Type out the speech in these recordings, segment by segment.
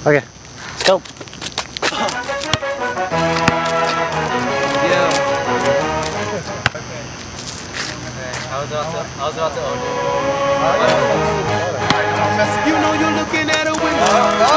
Okay, let's go. I was about to own it. You know you're looking at a window.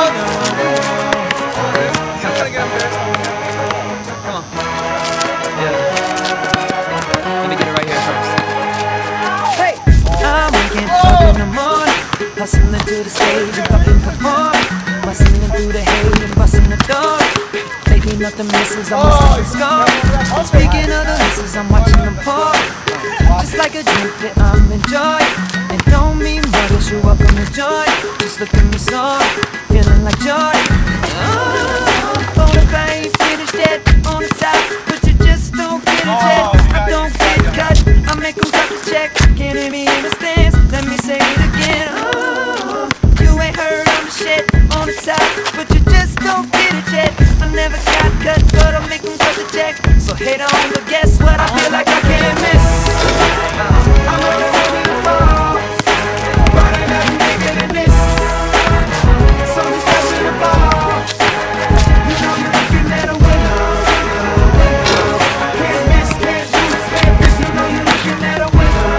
Come on. Yeah. Let me get it right here first. Hey! I'm waking up in the morning, hustling to the stage and fucking perform. Bustling through the hate and busting the door. Taking up the misses, I'm busting the score. Speaking of the misses, I'm watching them pour. Just like a drink that I'm enjoying. And don't mean much, you're welcome to join. Just look at me so, feeling like joy. Oh, if I ain't finished yet on the top, but you just don't get it yet. I don't get cut, I make them cut the check. Can't hear me in the stands, let me say it again. Oh, you ain't heard of the shit on the top, but you just don't get it yet. I never got cut, but I make them cut the check. So hate on, but guess what, I feel like I can't miss. I'm on the road to fall, but I never make it in this. So just pressing the ball. You know you're looking at a winner. Can't miss, can't lose, can't miss. You know you're looking at a winner.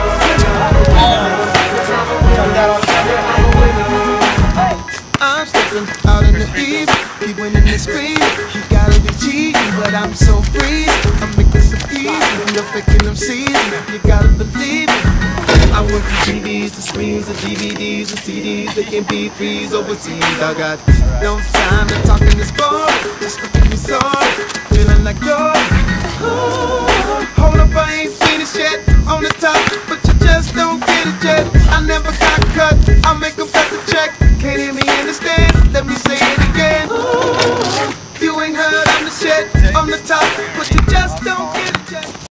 I'm stepping out in the deep, keep winning the screen. You gotta be cheating, but I'm so free. I'm making some peace, and you're faking them seeds. You gotta believe it. I work the TVs, the screens, the DVDs, the CDs, the MP3s overseas. I got no time to talk in this board. Just look at me sorry, feeling like joy. Hold up, I ain't finished yet on the top, but you just don't get it yet. I never got cut, I make them cut the check. Can't hear me in the stand, let me say it again. You ain't heard I'm the shit on the top, but you